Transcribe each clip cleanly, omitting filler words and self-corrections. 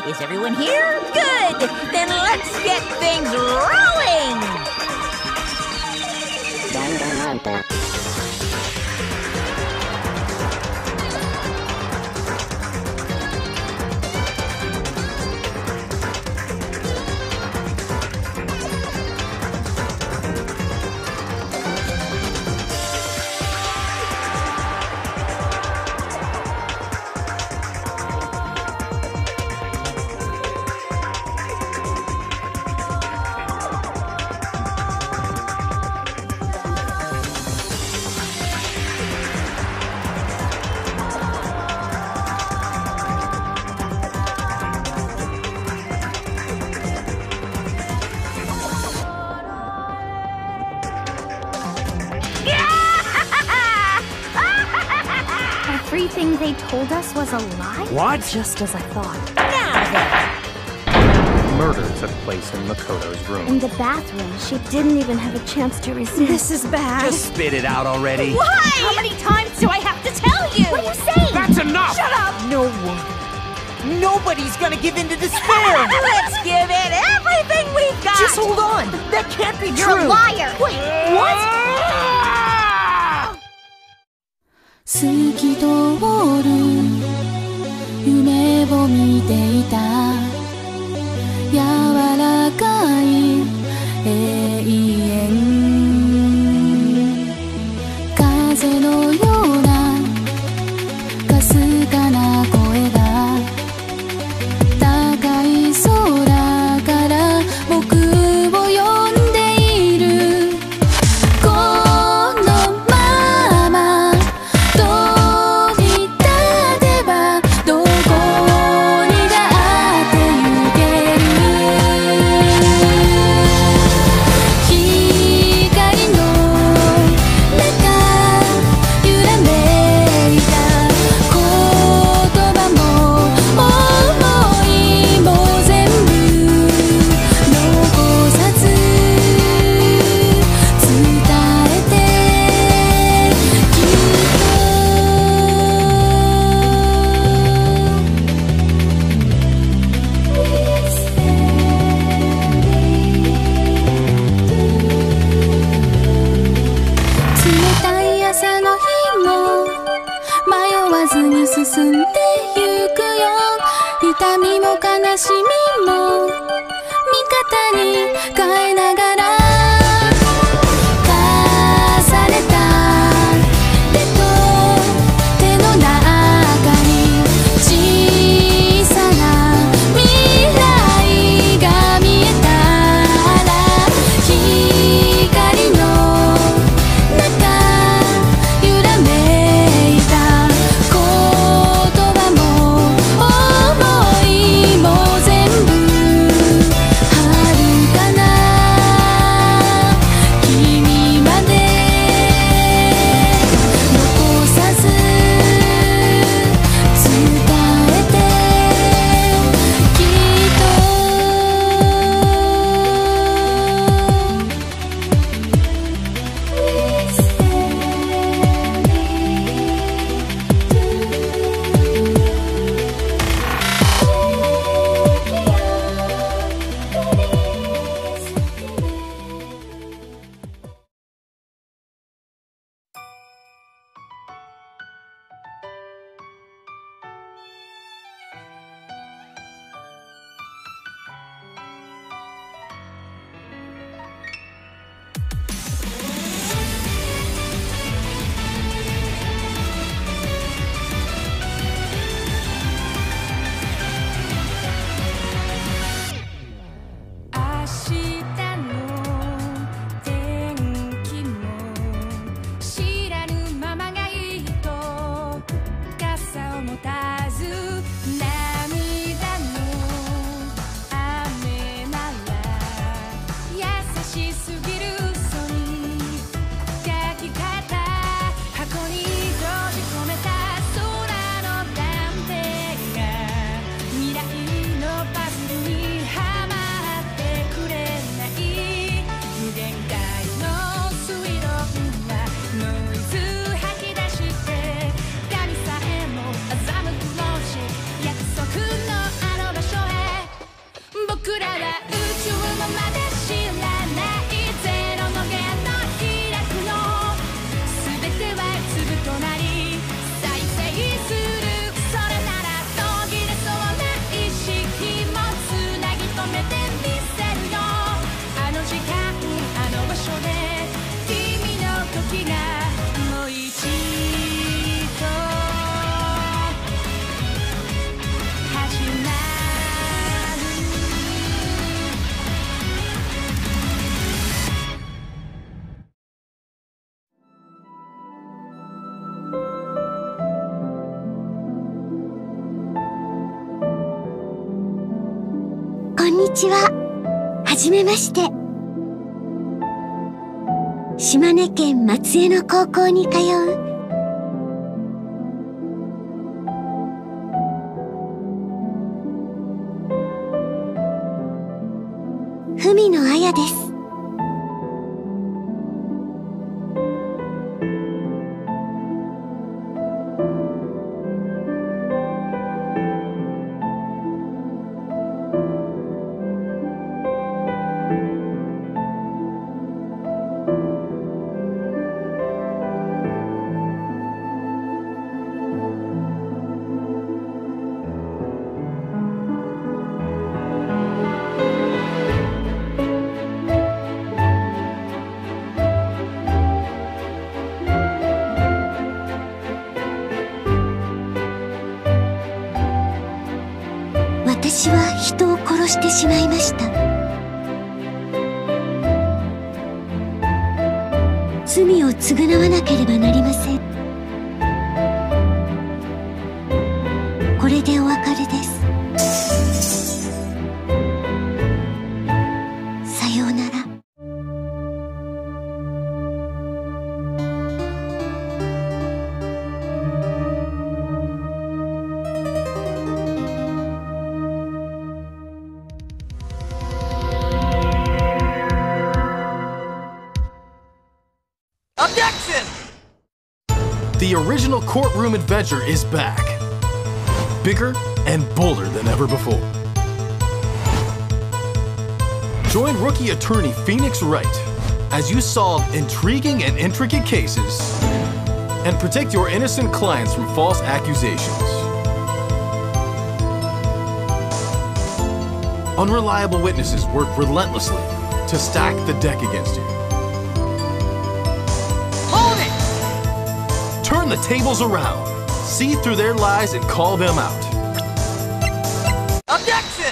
Is everyone here? Good! Then let's get things rolling! Everything they told us was a lie? What? Just as I thought. Now then! Murder took place in Makoto's room. In the bathroom, she didn't even have a chance to resist. This is bad. Just spit it out already. Why? How many times do I have to tell you? What are you saying? That's enough! Shut up! No one. Nobody's gonna give in to despair! Let's give it everything we've got! Just hold on! That can't be You're true! a liar! Wait, what? 透き通る夢を見ていた柔らかい永遠風のようなかすかな声が高い空から僕を呼んでいるこのまま飛び立てばどこにだって行ける光の中揺らめいた言葉も想いも全部残さず伝えてきっと冷たい朝の日も迷わずに進んでゆくよ痛みも悲しみも味方に変えながら重ねた手と手の中に小さな未来が見えたら光の中揺らめいた言葉も想いも全部遥かなとなり再生するそれなら途切れそうな意識もつなぎ止めてみせるよあの時間あの場所で君の時がもう一度始まるこんにちは。はじめまして。島根県松江の高校に通う文野彩です。私は人を殺してしまいました。罪を償わなければなりません。これでお別れです。さようなら。 Objection! The original courtroom adventure is back. Bigger and bolder than ever before. Join rookie attorney Phoenix Wright as you solve intriguing and intricate cases and protect your innocent clients from false accusations. Unreliable witnesses work relentlessly to stack the deck against you. Hold it! Turn the tables around, see through their lies and call them out. Objection!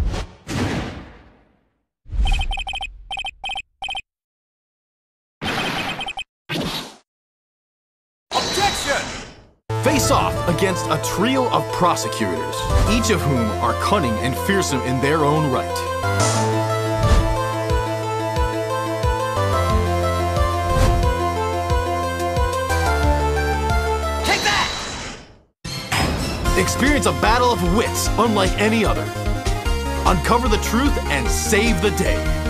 Objection! Face off against a trio of prosecutors, each of whom are cunning and fearsome in their own right. Take that! Experience a battle of wits unlike any other. Uncover the truth and save the day.